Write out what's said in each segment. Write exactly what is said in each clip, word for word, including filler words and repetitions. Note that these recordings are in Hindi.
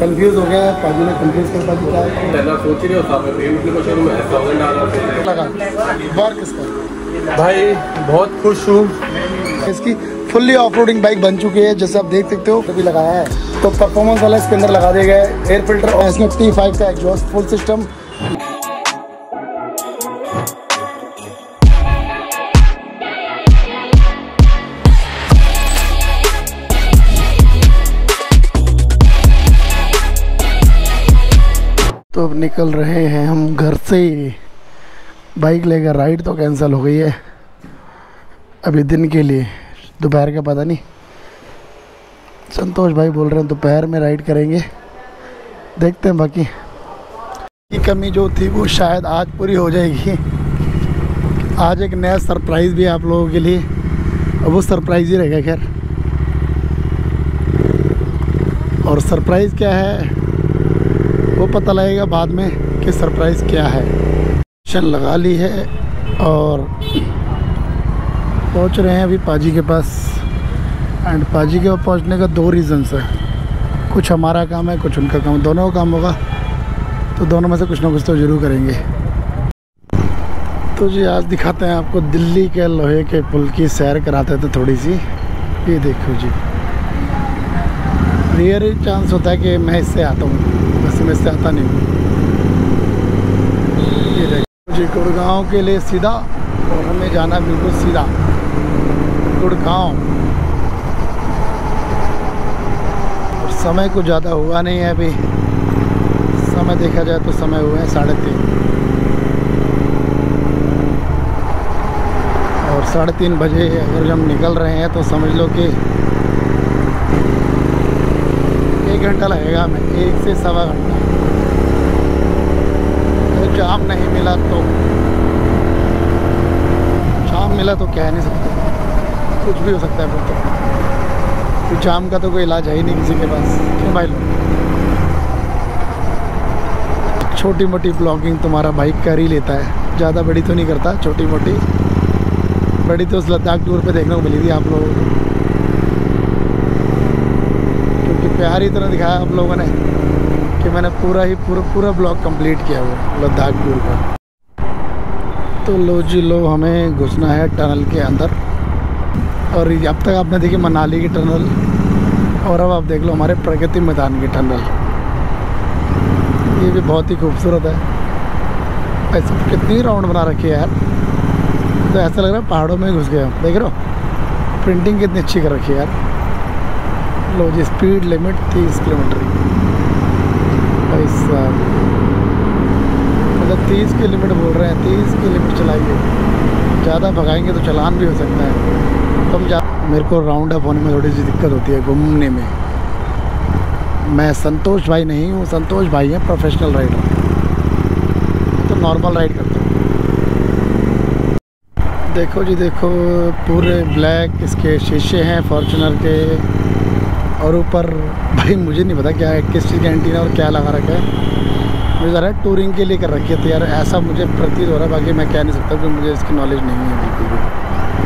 कंफ्यूज हो गया है, पाजी ने कंफ्यूज कर पाजी क्या है पहला सोच रहे हो साहब में पेमेंट के मशीन में ऐसा होगा डाला लगा बार किसका भाई बहुत खुश हूँ। इसकी फुल्ली ऑफ रोडिंग बाइक बन चुकी है, जैसे आप देख सकते हो कभी लगाया है तो परफॉर्मेंस वाला इसके अंदर लगा दिया गया है। एयर फिल्टर और इसमें टी फाइव का एग्जॉस्ट फुल सिस्टम। तो अब निकल रहे हैं हम घर से। बाइक लेकर राइड तो कैंसिल हो गई है अभी दिन के लिए, दोपहर का पता नहीं। संतोष भाई बोल रहे हैं दोपहर में राइड करेंगे, देखते हैं। बाकी की कमी जो थी वो शायद आज पूरी हो जाएगी। आज एक नया सरप्राइज़ भी है आप लोगों के लिए, अब वो सरप्राइज़ ही रहेगा खैर। और सरप्राइज़ क्या है वो पता लगेगा बाद में कि सरप्राइज़ क्या है। चल लगा ली है और पहुंच रहे हैं अभी पाजी के पास। एंड पाजी के पास पहुंचने का दो रीज़न्स है, कुछ हमारा काम है कुछ उनका काम, दोनों का काम होगा तो दोनों में से कुछ ना कुछ तो ज़रूर करेंगे। तो जी आज दिखाते हैं आपको दिल्ली के लोहे के पुल की सैर कराते थे थोड़ी सी। ये देखो जी, रेयर चांस होता है कि मैं इससे आता हूँ, वैसे मैं इससे आता नहीं हूँ। ये देखो जी गुड़गांव के लिए सीधा, और हमें जाना बिल्कुल सीधा गुड़गांव। और समय कुछ ज़्यादा हुआ नहीं है अभी, समय देखा जाए तो समय हुए हैं साढ़े तीन, और साढ़े तीन बजे अगर हम निकल रहे हैं तो समझ लो कि एक घंटा लगेगा हमें, एक से सवा घंटा। अगर जाम नहीं मिला तो, जाम मिला तो कह नहीं सकते, कुछ भी हो सकता है फिर तो। तो जाम का तो कोई इलाज है ही नहीं किसी के पास, क्यों भाई लोग। छोटी मोटी ब्लॉगिंग तुम्हारा बाइक कर ही लेता है, ज़्यादा बड़ी तो नहीं करता, छोटी मोटी। बड़ी तो उस लद्दाख टूर पे देखने को मिली थी आप लोगों को, क्योंकि प्यार ही इतना दिखाया आप लोगों ने कि मैंने पूरा ही पूरा पूरा ब्लॉग कंप्लीट किया वो लद्दाख टूर का। तो लो जी लो, हमें घुसना है टनल के अंदर। और अब तक आपने देखी मनाली की टनल, और अब आप देख लो हमारे प्रगति मैदान की टनल। ये भी बहुत ही खूबसूरत है। ऐसे कितनी राउंड बना रखी है यार, तो ऐसा लग रहा है पहाड़ों में घुस गए हम। देख रहे हो प्रिंटिंग कितनी अच्छी कर रखी है यार। लो जी स्पीड लिमिट तीस किलोमीटर भाई साहब, मतलब तीस की लिमिट बोल रहे हैं, तीस की लिमिट चलाइए। ज़्यादा भगाएंगे तो चलान भी हो सकता है। कम जा मेरे को राउंड अप होने में थोड़ी सी दिक्कत होती है, घूमने में। मैं संतोष भाई नहीं हूँ, संतोष भाई हैं प्रोफेशनल राइडर, तो नॉर्मल राइड करता हूँ। देखो जी देखो, पूरे ब्लैक इसके शीशे हैं फॉर्च्यूनर के, और ऊपर भाई मुझे नहीं पता क्या है, किस चीज़ का एंटीना और क्या लगा रखा है। मुझे ज़रा टूरिंग के लिए कर रखी है, तो यार ऐसा मुझे प्रतीत हो रहा है, बाकी मैं कह नहीं सकता क्योंकि मुझे इसकी नॉलेज नहीं है बिल्कुल भी।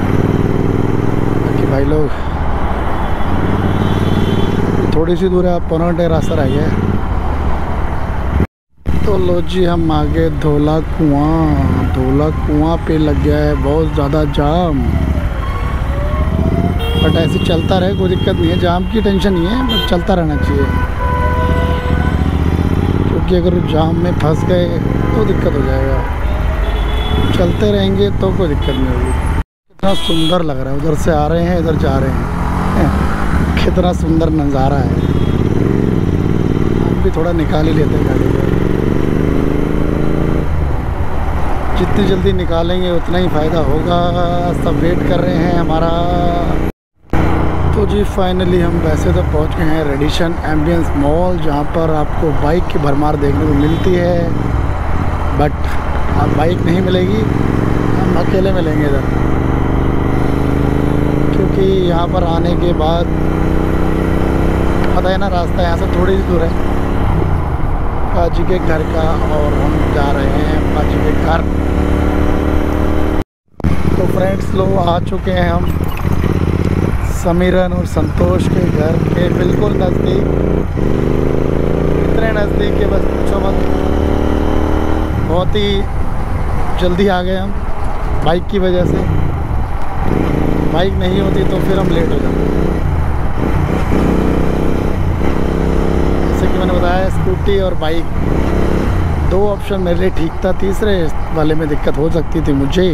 बाकी भाई लोग थोड़ी सी दूर है, पौना घंटे रास्ता रह गया है। तो लो जी हम आगे धोला कुआं, धोला कुआं पे लग गया है बहुत ज़्यादा जाम। बट ऐसे चलता रहे कोई दिक्कत नहीं है, जाम की टेंशन नहीं है, बट चलता रहना चाहिए। क्योंकि अगर जाम में फंस गए तो दिक्कत हो जाएगा, चलते रहेंगे तो कोई दिक्कत नहीं होगी। कितना सुंदर लग रहा है, उधर से आ रहे हैं इधर जा रहे हैं, कितना सुंदर नज़ारा है। हम भी थोड़ा निकाल ही लेते हैं गाड़ी को, जितनी जल्दी निकालेंगे उतना ही फ़ायदा होगा। सब वेट कर रहे हैं हमारा। तो जी फाइनली हम वैसे तो पहुंच गए हैं रेडिशन एम्बियंस मॉल, जहां पर आपको बाइक की भरमार देखने को मिलती है। बट अब बाइक नहीं मिलेगी, हम अकेले मिलेंगे इधर, क्योंकि यहाँ पर आने के बाद पता है ना रास्ता यहाँ से थोड़ी सी दूर है पाजी के घर का, और हम जा रहे हैं पाजी के घर। तो फ्रेंड्स लोग आ चुके हैं हम समीरन और संतोष के घर के बिल्कुल नज़दीक। नज़दीक है, बस पूछो मत। बहुत ही जल्दी आ गए हम बाइक की वजह से। बाइक नहीं होती तो फिर हम लेट हो जाते। जैसे कि मैंने बताया, स्कूटी और बाइक दो ऑप्शन मेरे लिए ठीक था, तीसरे वाले में दिक्कत हो सकती थी मुझे।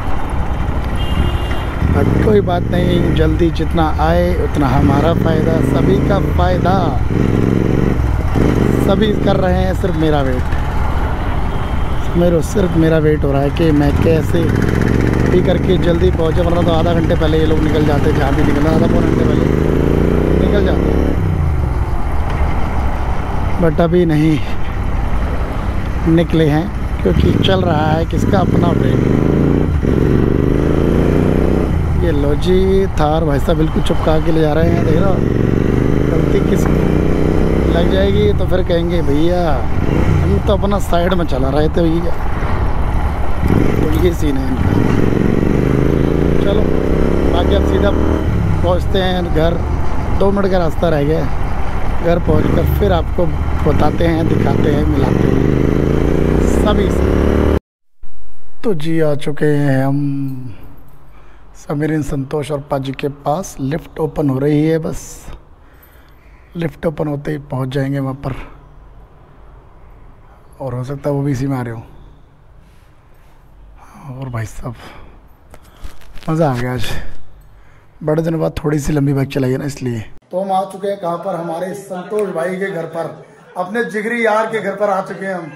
बट कोई बात नहीं, जल्दी जितना आए उतना हमारा फ़ायदा, सभी का फ़ायदा। सभी कर रहे हैं, सिर्फ मेरा वेट मेरे सिर्फ मेरा वेट हो रहा है कि मैं कैसे भी करके जल्दी पहुँचे, वरना तो आधा घंटे पहले ये लोग निकल जाते, जहाँ भी निकलना आधा पौन घंटे पहले निकल जाते। बट अभी नहीं निकले हैं क्योंकि चल रहा है किसका अपना ब्रेक। ये लो जी, थार भाई साहब बिल्कुल चुपका के ले जा रहे हैं। देख रहा गलती किस लग जाएगी तो फिर कहेंगे भैया हम तो अपना साइड में चला रहे थे भैया। तो ये सीन है इनका। चलो बाकी अब सीधा पहुंचते हैं घर। दो मिनट का रास्ता रह गया। घर पहुंचकर फिर आपको बताते हैं, दिखाते हैं, मिलाते हैं सभी से। तो जी आ चुके हैं हम समीरन, संतोष और पाजी के पास। लिफ्ट ओपन हो रही है, बस लिफ्ट ओपन होते ही पहुंच जाएंगे वहाँ पर। और हो सकता है वो भी इसी में आ रहे हो। और भाई साहब मज़ा आ गया आज, बड़े दिनों बाद थोड़ी सी लंबी बाइक चलाई है ना, इसलिए। तो हम आ चुके हैं कहाँ पर? हमारे संतोष भाई के घर पर, अपने जिगरी यार के घर पर आ चुके हैं हम।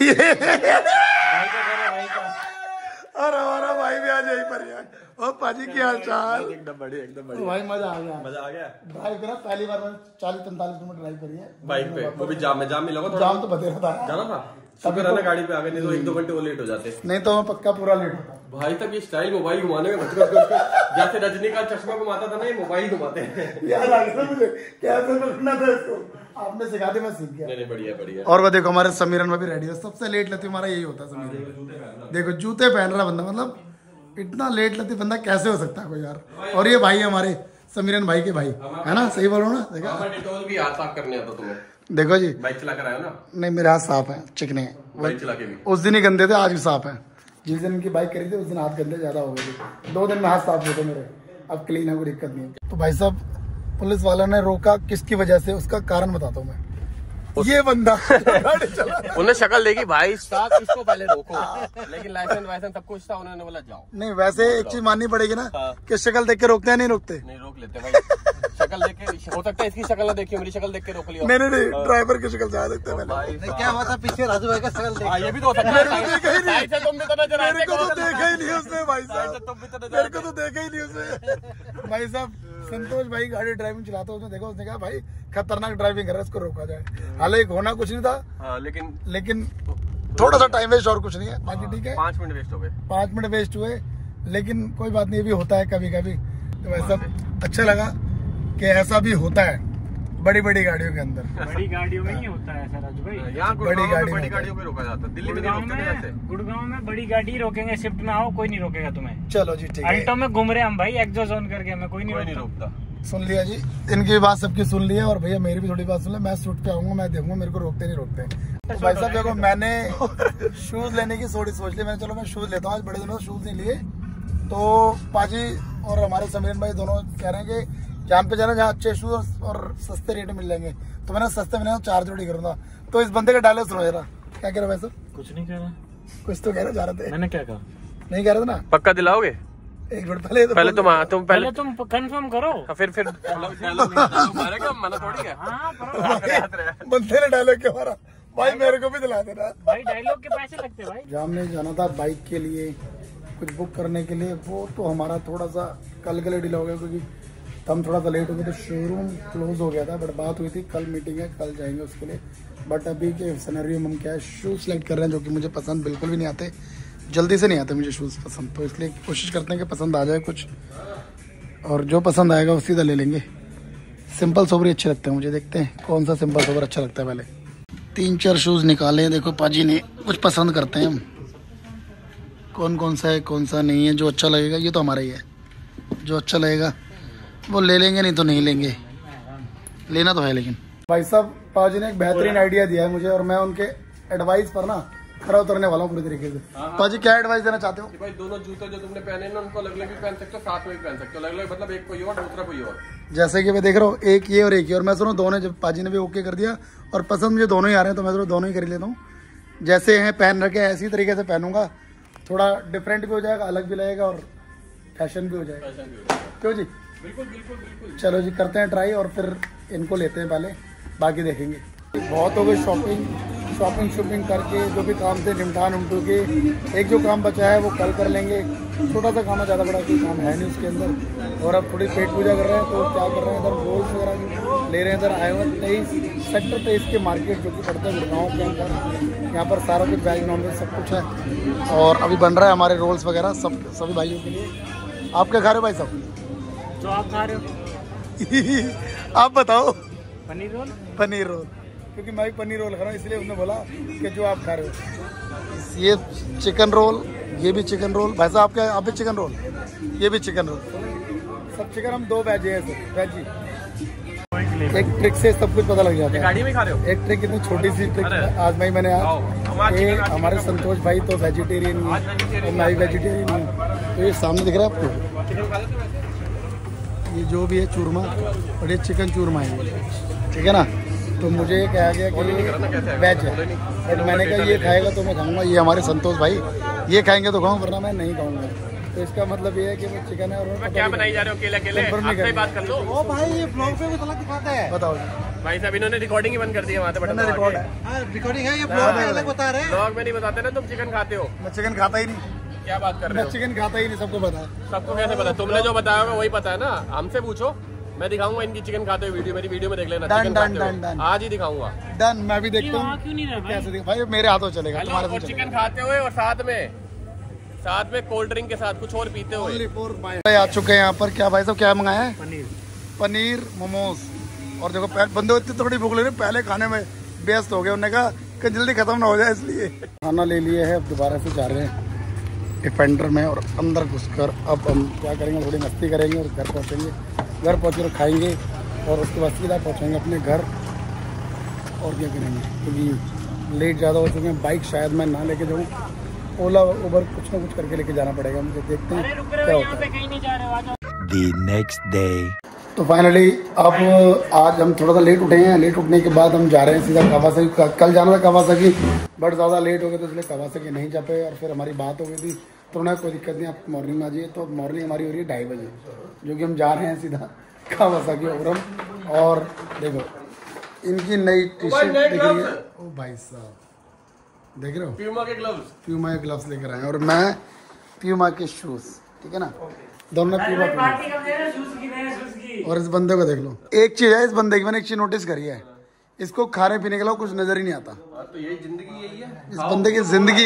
और हमारा भाई भी आज यहीं पर है। और पाजी की हाल चाल? एकदम बढ़िया, एकदम बढ़िया। तो भाई मजा आ गया, मजा आ गया। ड्राइव करा पहली बार मैंने चालीस पैंतालीस किलोमीटर ड्राइव करी है बाइक पे, वो भी जाम में। जाम मिला होगा, जाम तो बतेरा था, जाना था। शुक्र है ना गाड़ी पे आ गए, नहीं तो एक दो घंटे वो लेट हो जाते। नहीं तो मैं पक्का पूरा लेट होता। भाई तक ये स्टाइल मोबाइल घुमाने में जैसे रजनीकांत चश्मा घुमाता था ना, ये मोबाइल घुमाते हैं। याद आ गया मुझे कैसे रखना था इसको, आपने सिखा दिया, मैं सीख गया। नहीं बढ़िया बढ़िया। और वो देखो हमारे समीरन में भी रेडी है। सबसे लेट लेती हमारा यही होता है समीरन। देखो जूते पहन रहा बंदा, मतलब इतना लेट लेती बंदा कैसे हो सकता है कोई यार। और ये भाई हमारे समीरन भाई के भाई है ना, सही बोलो ना? देखा डिटोल भी हाथ साफ करने आता तुम्हें? देखो जी, बाइक चला कर आए हो ना? नहीं मेरे हाथ साफ है, चिकने हैं। बाइक चला के भी उस दिन ही गंदे थे, आज भी साफ है। जिस दिन इनकी बाइक करी थी उस दिन हाथ गंदे ज्यादा हो गए थे। दो दिन में हाथ साफ होते मेरे, अब क्लीन है, कोई दिक्कत नहीं है। तो भाई साहब पुलिस वालों ने रोका किसकी वजह से, उसका कारण बताता हूँ मैं। ये बंदा गाड़ी चला, उन्हें शक्ल देखी भाई साहब, इसको पहले रोको। लेकिन लाइसेंस वाइसेंस सब कुछ था, उन्होंने बोला जाओ। नहीं वैसे एक चीज माननी पड़ेगी ना, कि शक्ल देख के रोकते हैं, नहीं रोकते? नहीं रोक लेते भाई, शक्ल देख के। हो सकता है इसकी शक्ल ना देखी, मेरी शक्ल देख के रोक लिया। नहीं नहीं ड्राइवर की शक्ल ज्यादा देखते हैं। नहीं क्या हुआ था पीछे राजू भाई का शक्ल देख? ये भी तो हो सकता है। तुम भी तो नजर आते, मेरे को तो देखा ही नहीं उसने भाई साहब, मेरे को तो देखा ही नहीं उसने। भाई साहब संतोष भाई गाड़ी ड्राइविंग चलाता है, उसने देखा, उसने कहा भाई खतरनाक ड्राइविंग कर रहा है, इसको रोका जाए। हालांकि होना कुछ नहीं था, हाँ, लेकिन लेकिन थोड़ा सा टाइम वेस्ट और कुछ नहीं है, बाकी ठीक है। पाँच मिनट वेस्ट हो गए, पाँच मिनट वेस्ट हुए, लेकिन कोई बात नहीं, ये भी होता है कभी कभी। तो वैसा अच्छा लगा कि ऐसा भी होता है बड़ी बड़ी गाड़ियों के अंदर। बड़ी गाड़ियों में ही होता है ऐसा राजू भाई। यहाँ बड़ी बड़ी गाड़ी बड़ी में गाड़ियों में रोका जाता है, दिल्ली में नहीं गुड़गांव रोकते वैसे। में गुड़गांव में बड़ी गाड़ी रोकेंगे, शिफ्ट में आओ कोई नहीं रोकेगा तुम्हें। चलो जी ठीक है, अल्टो में घूम रहे हम भाई, एग्जॉस्ट ऑन करके, हमें कोई नहीं कोई नहीं रोकता। रोकता। सुन लिया जी, इनकी बात सबकी सुन ली है। और भैया मेरी भी थोड़ी बात सुन ले, मैं शूट पे आऊंगा, मैं देखूंगा मेरे को रोकते नहीं रोकते। तो भाई साहब देखो मैंने शूज लेने की थोड़ी सोच ली, मैंने चलो मैं शूज लेता हूँ, आज बड़े दिनों से शूज नहीं लिए। तो पाजी और हमारे समीरन भाई दोनों कह रहे हैं कि जहाँ पे जाना, जहाँ अच्छे शूज और सस्ते रेट में मिल जाएंगे। तो मैंने सस्ते में चार जोड़ी करूंगा। तो इस बंदे का डायलॉग सुनो जरा, क्या कह रहा भाई साहब? कुछ नहीं कह रहा, कुछ तो कह रहे जा रहे थे। मैंने क्या कहा? नहीं कह रहे थे ना? पक्का दिलाओगे? एक मिनट पहले तो पहले तुम तुम पहले तुम कंफर्म करो, फिर फिर मना थोड़ी है। बंदे ने डायलॉग क्यों मारा भाई? मेरे को भी दिला देना भाई, डायलॉग के पैसे लगते भाई। जाम में जाना था बाइक के लिए, कुछ बुक करने के लिए, वो तो हमारा थोड़ा सा कल के लिए डिले हो गया, क्योंकि हम थोड़ा सा लेट हो गए, तो शोरूम क्लोज हो गया था। बट बात हुई थी कल मीटिंग है, कल जाएंगे उसके लिए। बट अभी के सिनेरियो में हम क्या है, शूज़ सेलेक्ट कर रहे हैं, जो कि मुझे पसंद बिल्कुल भी नहीं आते, जल्दी से नहीं आते मुझे शूज़ पसंद। तो इसलिए कोशिश करते हैं कि पसंद आ जाए कुछ, और जो पसंद आएगा उसी का ले लेंगे। सिंपल सोबर अच्छे लगते हैं मुझे, देखते हैं कौन सा सिंपल सोबर अच्छा लगता है। पहले तीन चार शूज़ निकाले हैं, देखो पाजी ने कुछ पसंद करते हैं हम, कौन कौन सा है कौन सा नहीं है। जो अच्छा लगेगा, ये तो हमारा ही है, जो अच्छा लगेगा वो ले लेंगे, नहीं तो नहीं लेंगे। लेना तो है। लेकिन भाई साहब पाजी ने एक बेहतरीन आइडिया दिया है मुझे और मैं उनके एडवाइस पर ना खरा उतरने वाला हूँ पूरी तरीके से। पाजी क्या एडवाइस देना चाहते हो? भाई दोनों जूते जो तुमने पहने ना उनको अलग अलग भी पहन सकते हो, साथ में भी पहन सकते हो, अलग अलग मतलब एक कोई और दूसरा कोई और। जैसे कि मैं देख रहा हूँ एक ये और एक ये, और मैं सुनो दोनों जब पाजी ने भी ओके कर दिया और पसंद मुझे दोनों ही आ रहे हैं तो मैं सुनो दोनों ही कर लेता हूँ। जैसे हैं पहन रखे ऐसी तरीके से पहनूंगा, थोड़ा डिफरेंट भी हो जाएगा, अलग भी लगेगा और फैशन भी हो जाएगा। क्यों जी? बिल्कुल बिल्कुल बिल्कुल। चलो जी करते हैं ट्राई और फिर इनको लेते हैं, पहले बाकी देखेंगे। बहुत हो गई शॉपिंग शॉपिंग शॉपिंग करके जो भी काम थे निपटा निपटू के, एक जो काम बचा है वो कल कर लेंगे। छोटा सा काम है, ज़्यादा बड़ा कोई काम है नहीं उसके अंदर। और अब थोड़ी पेट पूजा कर रहे हैं तो क्या कर रहे हैं, इधर रोल्स वगैरह ले रहे हैं। इधर आए हुए तेईस सेक्टर तेईस के मार्केट जो कि पड़ता है गुड़गांव के अंदर। यहाँ पर सारा कुछ वेज नॉन वेज सब कुछ है और अभी बन रहा है हमारे रोल्स वगैरह सब सभी भाइयों के लिए। आप क्या खा रहे हो भाई साहब? जो आप खा रहे हो आप बताओ। पनीर रोल। पनीर रोल, क्योंकि मैं भी पनीर रोल खा रहा हूँ इसलिए उसने बोला कि जो आप खा रहे हो। ये चिकन रोल, ये भी चिकन रोल। भाई साहब आप क्या? आप भी चिकन रोल, ये भी चिकन रोल, सब चिकन। हम दो वेज है सर, वेज ही। एक ट्रिक से सब कुछ पता लग जाता है। गाड़ी में खा रहे हो? एक ट्रिक, इतनी छोटी सी ट्रिक आज मैं मैंने आज हमारे संतोष भाई तो वेजिटेरियन है और मैं भी वेजिटेरियन हूँ। तो ये सामने दिख रहा है आपको, ये जो भी है चूरमा और ये चिकन चूरमा है, ठीक है ना। तो मुझे कहा गया कि वेज है, बट मैंने कहा ये खाएगा तो मैं खाऊंगा। ये हमारे संतोष भाई ये खाएंगे तो खाऊंगा, वरना मैं नहीं खाऊंगा। तो इसका मतलब ये है कि वो चिकन है और क्या बनाई जा रहे हो अकेले अकेले? आपसे बात कर लो। ओ भाई ये ब्लॉग पे कुछ अलग दिखाता है। बताओ भाई साहब इन्होंने रिकॉर्डिंग ही बंद कर दी है वहाँ पे। मैंने रिकॉर्ड है, हाँ रिकॉर्डिंग है, ये ब्लॉग में अलग बता रहे हैं। ब्लॉग में नहीं बताते ना तुम चिकन खाते हो। मैं चिकन खाता ही नहीं। क्या बात कर रहे मैं हो? चिकन खाता ही नहीं, सबको पता है। सबको कैसे पता? तुमने जो बताया होगा वही पता है ना। हमसे पूछो, मैं दिखाऊंगा इनकी चिकन खाते हुए वीडियो। मेरी वीडियो में देख लेना। डन, चिकन डन, खाते हुए। Done, done. आज ही दिखाऊंगा। डन, मैं भी देखता वहाँ हूँ क्यों नहीं रहा भाई? कैसे दिख- भाई मेरे हाथों चलेगा, हेलो, तुम्हारे और से चिकन खाते हुए और साथ में साथ में कोल्ड ड्रिंक के साथ कुछ और पीते हुए। भाई आ चुके हैं यहाँ पर। क्या भाई साहब क्या मंगाया है? पनीर पनीर मोमोज। और देखो पहले बंदे इतनी थोड़ी भूख ले रहे, पहले खाने में व्यस्त हो गए। उन्होंने कहा कि जल्दी खत्म ना हो जाए इसलिए खाना ले लिए है। अब दोबारा से जा रहे हैं डिफेंडर में और अंदर घुसकर अब हम क्या करेंगे, थोड़ी मस्ती करेंगे और घर पहुँचेंगे। घर पहुँच कर खाएंगे और उसके बाद सीधा पहुँचेंगे अपने घर। और क्या करेंगे क्योंकि लेट ज़्यादा हो चुके हैं। बाइक शायद मैं ना लेके जाऊँ, ओला उबर कुछ ना कुछ करके लेके जाना पड़ेगा मुझे। देखते हैं क्या होता है। कहीं नहीं जा रहे हो, आ जाओ। The next day. तो फाइनली अब आज हम थोड़ा सा लेट उठे हैं। लेट उठने के बाद हम जा रहे हैं सीधा कावासाकी। कल जाना था कावासाकी बट ज़्यादा लेट हो गए तो इसलिए कावासाकी नहीं जा पाए। और फिर हमारी बात हो गई थी तो उन्होंने कोई दिक्कत नहीं, आप मॉर्निंग में आ जाइए। तो मॉर्निंग हमारी हो रही है ढाई बजे, जो कि हम जा रहे हैं सीधा कावासाकी ओरम। और देखो इनकी नई टी शर्ट दिख रही है। ओ भाई साहब देख रहे हो, प्यूमा के ग्लव्स। प्यूमा के ग्लव्स लेकर आए और मैं प्यूमा के शूज, ठीक है ना। दोनों ने प्यूमा पहने। और इस बंदे को देख लो, एक चीज है इस बंदे की मैंने एक चीज नोटिस करी है, इसको खाने पीने के अलावा कुछ नजर ही नहीं आता। तो यही जिंदगी यही है, इस बंदे की जिंदगी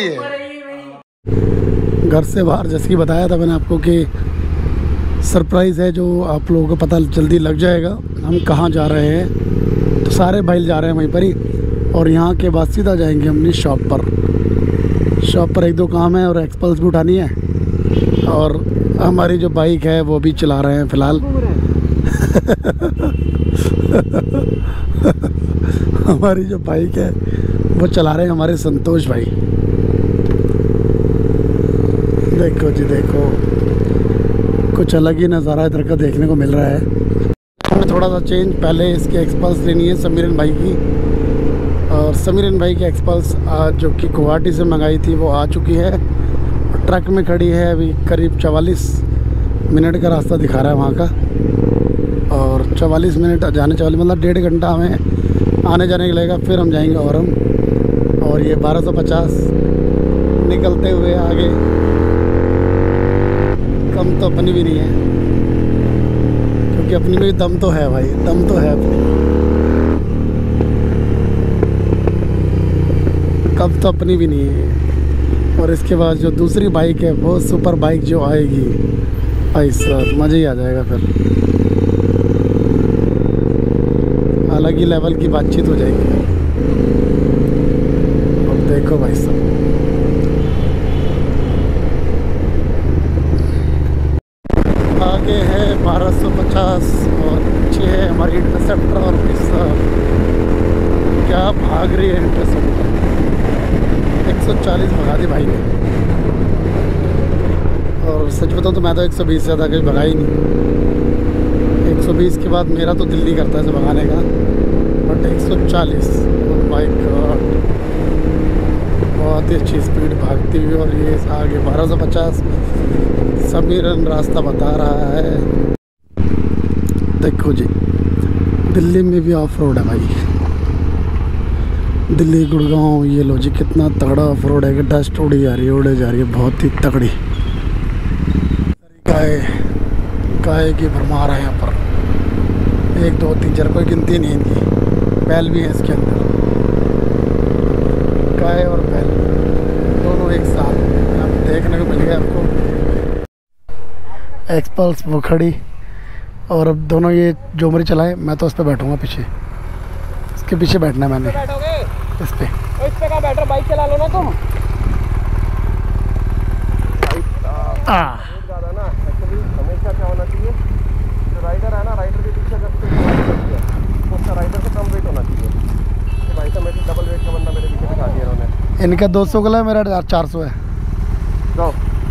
है। घर से बाहर जैसे कि बताया था मैंने आपको कि सरप्राइज है जो आप लोगों को पता जल्दी लग जाएगा हम कहाँ जा रहे हैं। तो सारे भाई जा रहे हैं वहीं पर ही और यहाँ के बाद सीधा जाएंगे अपनी शॉप पर। शॉप पर एक दो काम है और एक्सपल्स भी उठानी है। और हमारी जो बाइक है वो भी चला रहे हैं फ़िलहाल। हमारी जो बाइक है वो चला रहे हैं हमारे संतोष भाई। देखो जी देखो, कुछ अलग ही नज़ारा इधर का देखने को मिल रहा है। हमें थोड़ा सा चेंज, पहले इसके एक्सपल्स लेनी है समीरन भाई की। और समीरन भाई की एक्सपल्स जो कि गुवाहाटी से मंगाई थी वो आ चुकी है। ट्रक में खड़ी है, अभी करीब चवालीस मिनट का रास्ता दिखा रहा है वहाँ का। और चवालीस मिनट जाने चवालीस मतलब डेढ़ घंटा हमें आने जाने के लगेगा। फिर हम जाएंगे औरम। और ये बारह सौ पचास निकलते हुए आगे, कम तो अपनी भी नहीं है क्योंकि अपनी में दम तो है भाई, दम तो है अपनी। कब तो अपनी भी नहीं है। और इसके बाद जो दूसरी बाइक है वो सुपर बाइक जो आएगी भाई साहब मज़ा ही आ जाएगा। फिर अलग ही लेवल की बातचीत हो जाएगी। और देखो भाई साहब, आगे है बारह सौ पचास और पीछे है हमारी इंटरसेप्टर। और भाई साहब भाग रही है इंटरसेप्टर। एक सौ चालीस भगा दी भाई ने। और सच बताऊँ तो मैं तो एक सौ बीस से ज़्यादा कहीं भगा ही नहीं। एक सौ बीस के बाद मेरा तो दिल नहीं करता है भगाने का, बट एक सौ चालीस माय गॉड बहुत ही अच्छी स्पीड भागती हुई। और ये आगे बारह सौ पचास समीरन रास्ता बता रहा है। देखो जी, दिल्ली में भी ऑफ रोड है भाई। दिल्ली गुड़गांव ये लो जी, कितना तगड़ा ऑफ रोड है कि डस्ट उड़ी जा रही है उड़े जा रही है, बहुत ही तगड़ी। गाय गाय की भरमार है यहाँ पर, एक दो तीन चार कोई गिनती नहीं इनकी। बैल भी है इसके अंदर, गाय और बैल दोनों एक साथ यहाँ पर देखने को मिल गया आपको। एक्सपल्स वो खड़ी, और अब दोनों ये जो मरी चलाए, मैं तो उस पर बैठूंगा पीछे, इसके पीछे बैठना है मैंने। इस पे इस पे का बैटर बाइक चला लो ना तुम। आ ज़्यादा ना एक्चुअली हमेशा क्या होना चाहिए, जो राइडर है ना, राइडर के पीछे जब तो उसका राइडर से कम वेट होना चाहिए। तो भाई साहब मेरे डबल वेट का बंदा मेरे पीछे बिठा दिया उन्होंने। इनका दो सौ का है, मेरा चार सौ है। जाओ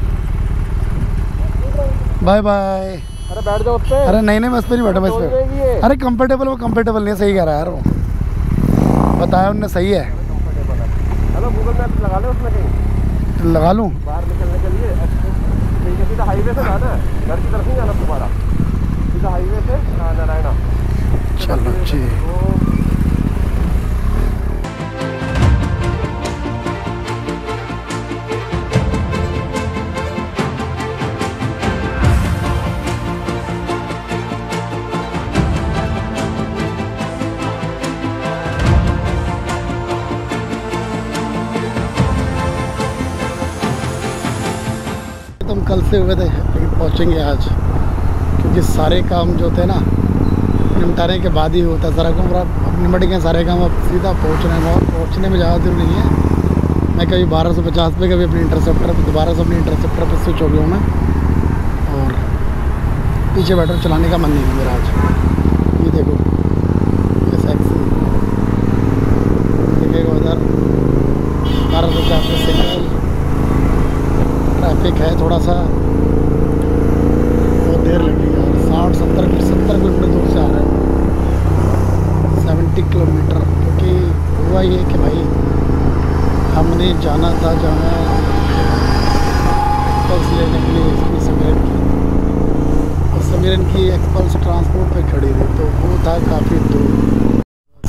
बाय बाय। अरे बैठ जाओ उस पे। अरे नहीं नहीं मैं उस पर नहीं बैठा, मैं इस पर। अरे कंफर्टेबल वो कंफर्टेबल नहीं है, सही कह रहा है यार, वो बताया उनने सही है। हेलो गूगल मैप लगा ले उसमें कहीं, लगा लूँ बाहर निकलने के लिए। सीधा हाईवे से जाना है, घर की तरफ नहीं जाना दोबारा, सीधा हाईवे से नारायणा। चलो जी। तुम कल से हुए थे लेकिन पहुँचेंगे आज, क्योंकि सारे काम जो थे ना निपटाने के बाद ही होता है। सारा काम अब निपट गए सारे काम, अब सीधा पहुँच रहे हैं। और पहुँचने में ज़्यादा दूर नहीं है। मैं कभी बारह सौ पचास पे, कभी अपनी इंटरसेप्टर पे, दोबारा से अपनी इंटरसेप्टर पे स्विच हो गया हूँ मैं। और पीछे बैठकर चलाने का मन नहीं है मेरा आज। ये देखो ये सेक्सी देखिएगा उधर बारह सौ पचास पे सिग्नल, ट्रैफिक है थोड़ा सा, बहुत देर लगेगी। और साठ सत्तर सत्तर किलोमीटर दूर से आ रहा है, सेवेंटी किलोमीटर। क्योंकि हुआ ये कि भाई हमने जाना था जाना एक्सपल्स लेने के लिए इसकी समीरन की, और समीरन की एक्सपल्स ट्रांसपोर्ट पे खड़ी थी, तो वो था काफ़ी दूर।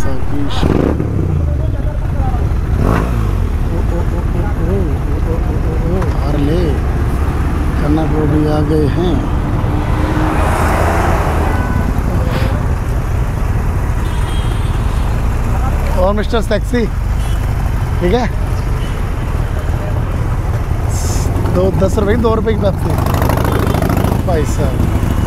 हार्ले करना वो भी आ गए हैं। और मिस्टर सेक्सी ठीक है, दो दस रुपये दो रुपये की पेप्सी भाई साहब।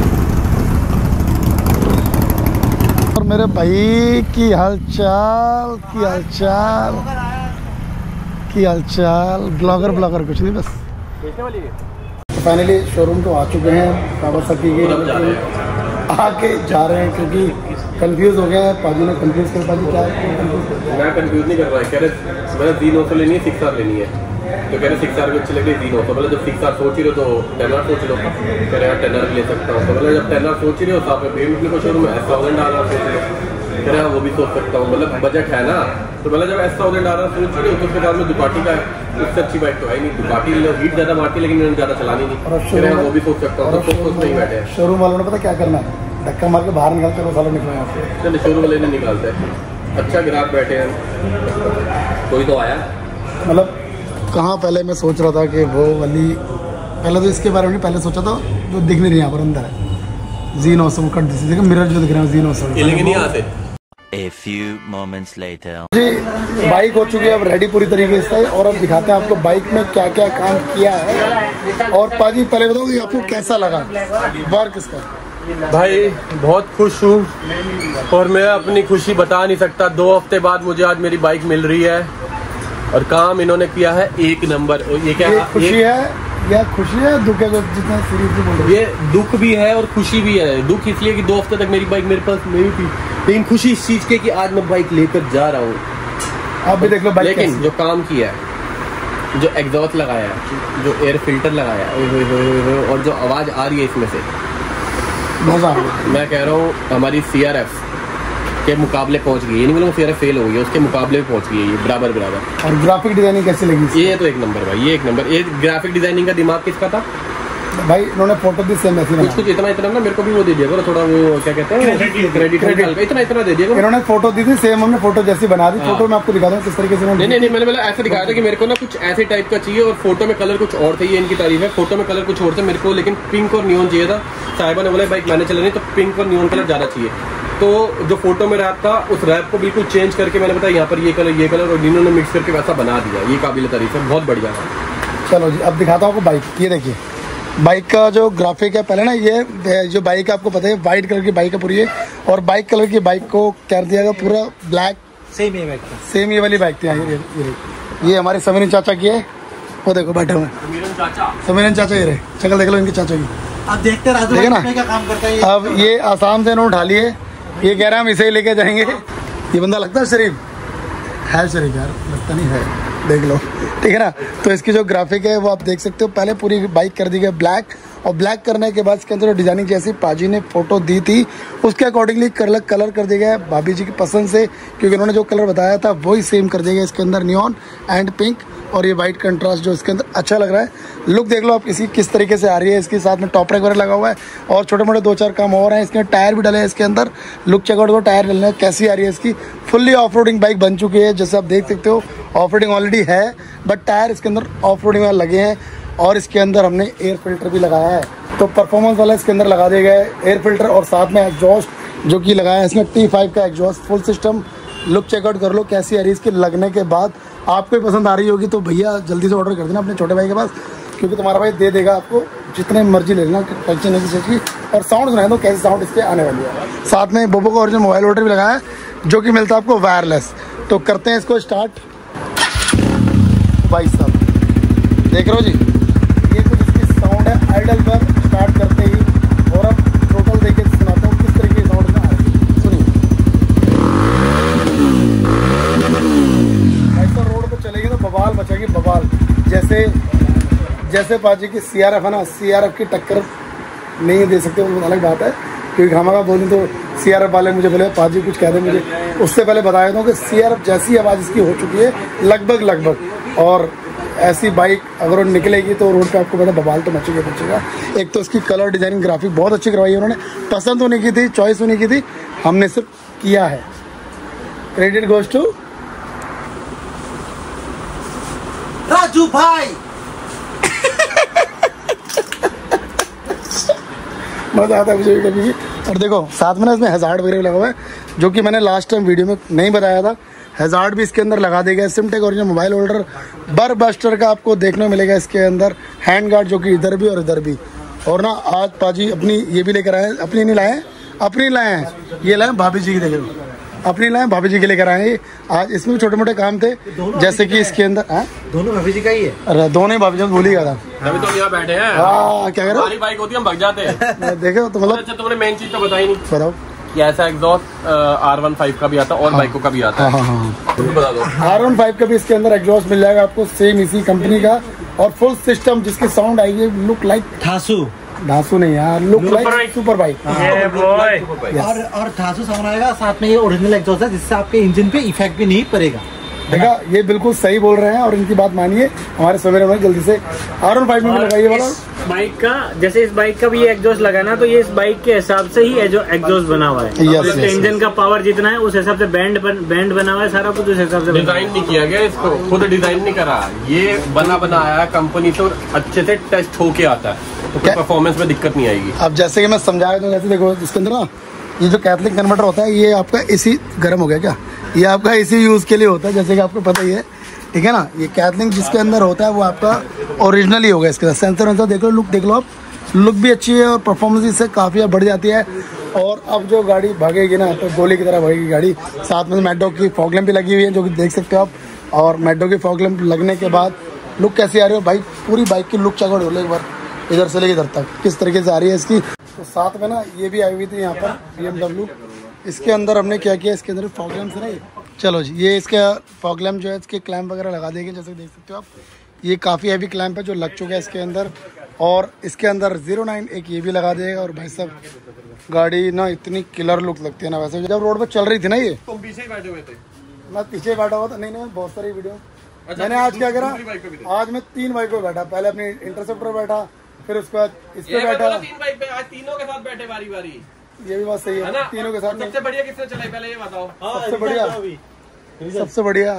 और मेरे भाई की हालचाल की हालचाल की हालचाल ब्लॉगर ब्लॉगर कुछ नहीं, बस बेचने वाली है। तो फाइनली शोरूम तो आ चुके हैं कावासाकी के, आके जा रहे हैं क्योंकि कंफ्यूज हो गया है। पाजी ने कंफ्यूज कर, पाजी क्या कंफ्यूज? मैं कंफ्यूज नहीं कर रहा है, कह रहे मैंने दी नौ सौ लेनी है, सिक्स आर लेनी है, तो कह रहे सिक्स आर भी अच्छी लग रही है दी नौ सौ। मतलब जब सिक्स आर सोच ही रहे हो तो टेन आर सोच लो, कह रहे यार टेन आर ले सकता हूँ। तो मतलब जब टेन आर सोच ही रहे हो साथ में बेबी को शोरूम में एस थाउजेंड आ रहा सोच लो, कह रहे वो भी सोच सकता हूँ, मतलब बजट है ना। तो मतलब जब एस थाउजेंड आ रहा सोच ही रहे हो तो उसके बाद में दुकाटी का उससे अच्छी बाइक तो है नहीं। दुकाटी हीट ज़्यादा मारती है लेकिन मैंने ज़्यादा चलानी नहीं, कह रहे वो भी सोच सकता हूँ। तो सोच नहीं बैठे शोरूम वालों ने पता क्या करना है, धक्का मार के बाहर निकाल, चलो सालों निकलो यहाँ से। चलो शोरूम वाले नहीं निकालते, अच्छा ग्राहक बैठे हैं, कोई तो आया। मतलब कहाँ पहले मैं सोच रहा था कि वो वाली, पहले तो इसके बारे में नहीं, पहले सोचा था जो दिख नहीं रही यहाँ पर अंदर है जी नौ सौ कट दी, मिरर जो दिख रहे हैं जी नौ सौ, लेकिन नहीं आते। A few moments later. जी बाइक हो चुकी है अब रेडी पूरी तरीके से, और अब दिखाते हैं आपको बाइक में क्या क्या काम किया है। और पाजी पहले बताओ कि आपको कैसा लगा वर्क इसका? भाई बहुत खुश हूँ और मैं अपनी खुशी बता नहीं सकता। दो हफ्ते बाद मुझे आज मेरी बाइक मिल रही है और काम इन्होंने किया है एक नंबर। ये क्या ये खुशी एक... है या खुशी है दुख है, जितना सीरियसली बोल रहे? ये दुख भी है और खुशी भी है। दुख इसलिए कि दो हफ्ते तक मेरी बाइक मेरे पास नहीं थी, लेकिन खुशी इस चीज़ के कि आज मैं बाइक लेकर जा रहा हूँ। आप भी देख लो बाइक लेकिन कैसी। जो काम किया है, जो एग्जॉस्ट लगाया है, जो एयर फिल्टर लगाया है, ओए होए होए होए होए, और जो आवाज़ आ रही है इसमें से, मजा आ गया। मैं कह रहा हूँ हमारी सी आर एफ के मुकाबले पहुंच गई है। ये नहीं बोलूँ सी आर एफ फेल हो गई है, उसके मुकाबले पहुंच गई है ये बराबर बराबर। और ग्राफिक डिजाइनिंग कैसी लगी? ये तो एक नंबर भाई, ये एक नंबर। ये ग्राफिक डिजाइनिंग का दिमाग किसका था भाई? इन्होंने फोटो दी सेम ऐसी कुछ बना। कुछ इतना इतना ना मेरे को भी वो दे दिया करो थोड़ा, वो क्या कहते हैं क्रेडिट, क्रेडिट इतना इतना दे दिया करो। इन्होंने फोटो दी थी सेम, हमने फोटो जैसी बना दी। फोटो में आपको दिखा दूं किस तरीके से नहीं उन्होंने। नहीं नहीं मैंने बोला ऐसे दिखाया था कि मेरे को ना कुछ ऐसे टाइप का चाहिए, और फोटो में कलर कुछ और थे। ये इनकी तारीफ है, फोटो में कलर कुछ और थे मेरे को, लेकिन पिंक और नियॉन चाहिए था। साहिबा ने बोला बाइक मैंने चला नहीं तो पिंक और नियॉन कलर ज़्यादा चाहिए। तो जो फोटो में रैप था उस रैप को बिल्कुल चेंज करके मैंने बताया यहाँ पर ये कलर ये कलर, और इन्होंने मिक्स करके वैसा बना दिया। ये काबिल तारीफ है, बहुत बढ़िया था। चलो जी अब दिखाता हूँ आपको बाइक। ये देखिए बाइक का जो ग्राफिक है, पहले ना ये जो बाइक है आपको पता है वाइट कलर की बाइक है पूरी है, और बाइक कलर की बाइक को कर दिया गया पूरा ब्लैक। सेम ये बाइक सेम ये वाली बाइक थी। ये, ये, ये, ये हमारे समीरन चाचा की है, वो देखो बैठे हुए समीरन चाचा। ये रहे शक्ल देख लो इनके चाचा की। अब देखते राजू देखिए ना, भाई क्या काम करता है। अब ये आसाम से इन्होंने उठा लिए, ये कह रहे हैं हम इसे ही लेके जाएंगे। ये बंदा लगता है शरीफ है, शरीफ यार लगता नहीं है, देख लो ठीक है ना। तो इसकी जो ग्राफिक है वो आप देख सकते हो। पहले पूरी बाइक कर दी गई ब्लैक, और ब्लैक करने के बाद इसके अंदर जो डिजाइनिंग जैसी पाजी ने फोटो दी थी उसके अकॉर्डिंगली कलर कलर कर दिया गया है भाभी जी की पसंद से, क्योंकि उन्होंने जो कलर बताया था वही सेम कर दिया गया इसके अंदर, नियॉन एंड पिंक, और ये वाइट कंट्रास्ट जो इसके अंदर अच्छा लग रहा है। लुक देख लो आप इसकी किस तरीके से आ रही है। इसके साथ में टॉप रैक वगैरह लगा हुआ है, और छोटे मोटे दो चार काम और हैं। इसके टायर भी डले हैं इसके अंदर। लुक चेकआउट करो टायर डलने कैसी आ रही है इसकी। फुल्ली ऑफ रोडिंग बाइक बन चुकी है, जैसे आप देख सकते हो। ऑफ रोडिंग ऑलरेडी है, बट टायर इसके अंदर ऑफ रोडिंग वाले लगे हैं, और इसके अंदर हमने एयर फिल्टर भी लगाया है। तो परफॉर्मेंस वाला इसके अंदर लगा दिया गया है एयर फिल्टर, और साथ में एग्जॉस्ट जो कि लगाया है इसमें टी फाइव का exhaust full system. Look checkout कर लो कैसी आ रही है इसके लगने के बाद। आपको ही पसंद आ रही होगी तो भैया जल्दी से ऑर्डर कर देना अपने छोटे भाई के पास, क्योंकि तुम्हारा भाई दे देगा आपको जितने मर्जी ले लेना, टेंशन नहीं किसी की। और साउंड सुनाए दो कैसी साउंड इसके आने वाली है। साथ में बोबो का ओरिजिनल मोबाइल होल्डर भी लगाया है, जो कि मिलता है आपको वायरलेस। तो करते हैं इसको स्टार्ट। भाई साहब देख रहे हो जी, ये कुछ इसकी साउंड है आइडल पर स्टार्ट करते ही, और अब टोटल देखे सुनाता हूँ किस तरीके की साउंड में आ रही है। सुनिए ऐसा रोड पर चलेगी तो बवाल बचेगी बवाल। जैसे जैसे पाजी की सी आर एफ है ना, सी आर एफ की टक्कर नहीं दे सकते, वो अलग बात है। क्योंकि खामा बोलूँ तो सी आर एफ वाले मुझे बोले पाजी कुछ कह दे मुझे, उससे पहले बताया था कि सी आर एफ जैसी आवाज़ इसकी हो चुकी है लगभग लगभग। और ऐसी बाइक अगर वो निकलेगी तो रोड पे आपको पता बवाल तो मचेगा मचेगा। एक तो इसकी कलर डिजाइनिंग ग्राफिक बहुत अच्छी करवाई है उन्होंने, पसंद होने की थी, चॉइस होने की थी, हमने सिर्फ किया है। क्रेडिट गोज टू राजू भाई। मजा आता है मुझे भी कभी भी। और देखो साथ में ना इसमें हज़ार्ड वगैरह लगा हुआ है, जो कि मैंने लास्ट टाइम वीडियो में नहीं बताया था। हज़ार्ड भी इसके अंदर लगा देगा। सिमटेक ओरिजिनल मोबाइल होल्डर बर बस्टर का आपको देखने को मिलेगा इसके अंदर। हैंड गार्ड जो कि इधर भी और इधर भी। और ना आज पाजी अपनी ये भी लेकर आए, अपनी नहीं लाए अपनी लाए हैं, ये लाए भाभी जी की, देखे अपनी लाए भाभी जी के लेकर आए आज। इसमें भी छोटे मोटे काम थे, जैसे कि इसके अंदर है दोनों भाभी जी का ही है। अरे दोनों ही भाभी जी भूल ही गया था। अभी तो यहाँ बैठे हैं। हाँ क्या कह रहे हमारी बाइक होती है हम भग जाते हैं। देखे तो मतलब अच्छा तुमने मेन चीज तो बताई नहीं बताओ। कि ऐसा एग्जॉस्ट आर वन फाइव का भी आता है और बाइकों का भी आता हाँ है। हाँ हाँ तुम बता दो। आर वन फाइव का भी इसके अंदर एग्जॉस्ट मिल जाएगा आपको सेम इसी कंपनी का, और फुल सिस्टम जिसकी साउंड आएगी लुक लाइक थासू धांसू नहीं यार, लुक लाइक सुपर बाइक। ये बॉय और और थासू साउंड आएगा, साथ में ये ओरिजिनल एग्जॉस्ट है, जिससे आपके इंजन पे इफेक्ट भी नहीं पड़ेगा। देखा ये बिल्कुल सही बोल रहे हैं, और इनकी बात मानिए हमारे सवेरे में जल्दी से आर वन फाइव में भी लगाइए वाला। बाइक का जैसे इस बाइक का भी ये एग्जॉस्ट लगा ना, तो ये इस बाइक के हिसाब से ही जो एग्जॉस्ट बना हुआ है। Yes, इसके yes, इंजन का पावर जितना है उस हिसाब से बैंड बन, बैंड बना हुआ है, सारा कुछ उस हिसाब से बना हुआ है। डिजाइन नहीं किया गया इसको, खुद डिजाइन नहीं करा, ये बना बना आया कंपनी से और अच्छे से टेस्ट होके आता है, तो फिर परफॉर्मेंस में दिक्कत नहीं आएगी। अब जैसे कि मैं समझाया तो जैसे देखो इसके अंदर ना ये जो कैथलिक कन्वर्टर होता है ये आपका इसी गर्म हो गया क्या, ये आपका इसी यूज के लिए होता है, जैसे कि आपको पता ही है ठीक है ना। ये कैथलिक जिसके अंदर होता है वो आपका ओरिजिनल ही होगा। इसके साथ सेंसर वेंसर देख लो, लुक देख लो आप, लुक भी अच्छी है और परफॉर्मेंस इससे काफ़ी बढ़ जाती है। और अब जो गाड़ी भागेगी ना तो गोली की तरह भागेगी गाड़ी। साथ में मैडो की फॉग लैंप भी लगी हुई है, जो कि देख सकते हो आप। और मैडो की फॉग लैंप लगने के बाद लुक कैसी आ रही है भाई, पूरी बाइक की लुक चेक आउट एक बार इधर से लेकर इधर तक किस तरीके से आ रही है इसकी। तो साथ में ना ये भी आई हुई थी यहाँ पर बी एम डब्ल्यू। इसके अंदर हमने क्या किया, इसके अंदर फॉग लैंप है ना, चलो जी, ये इसका फॉग लैम्प जो है इसके क्लैम्प वगैरह लगा देंगे, जैसे देख सकते हो आप। ये काफ़ी हैवी क्लैम्प है जो लग चुका है इसके अंदर। और इसके अंदर जीरो नाइन एक ये भी लगा देगा। और भाई साहब गाड़ी ना इतनी किलर लुक लगती है ना, वैसे जब रोड पर चल रही थी ना ये, तुम पीछे ही बैठे हुए थे। मैं पीछे बैठा हुआ था। नहीं नहीं बहुत सारी वीडियो मैंने आज क्या करा, आज मैं तीन बाइक पे बैठा। पहले अपनी इंटरसेप्टर बैठा, फिर उसके बाद इस पे बैठा। तीन बाइक पे आज तीनों के साथ बैठे बारी बारी। ये भी बात सही है, है तीनों के साथ। सबसे बढ़िया किसने चलाई पहले ये बताओ। सबसे बढ़िया सबसे बढ़िया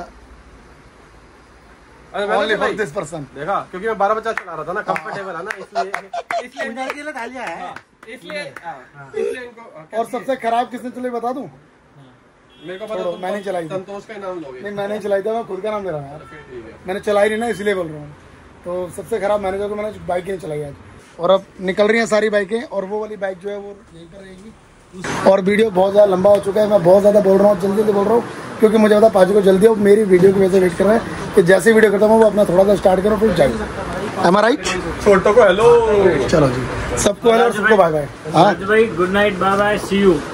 ओनली फॉर दिस पर्सन। देखा, क्योंकि मैं बारह बच्चा चला रहा था ना, कंफर्टेबल है ना, इसलिए इसलिए के लिए डालिया है इसलिए इसलिए इनको। और सबसे खराब किसने चलाई बता दूं? मेरे को छोड़ो, पता, मैंने चलाई थी। संतोष का नाम लोगे। नहीं मैंने चलाई था, मैं खुद का नाम ले रहा हूँ यार। ठीक है। मैंने चलाई नहीं ना, इसलिए बोल रहा हूँ। तो सबसे खराब मैनेजर को मैंने बाइक ही नहीं चलाई आज। और अब निकल रही हैं सारी बाइकें, और वो वाली बाइक जो है वो यहीं पर रहेगी। और वीडियो बहुत ज़्यादा लंबा हो चुका है, मैं बहुत ज़्यादा बोल रहा हूँ, जल्दी जल्दी बोल रहा हूँ, क्योंकि मुझे पता पाजी को जल्दी हो। मेरी वीडियो की वजह से वेट कर रहे हैं कि जैसे वीडियो करता हूँ वो अपना थोड़ा सा स्टार्ट करो फिर जाइए। Am I right? छोटो को हेलो। चलो जी, सबको हेलो और सबको बाय बाय। हाँ भाई good night, bye bye, see you.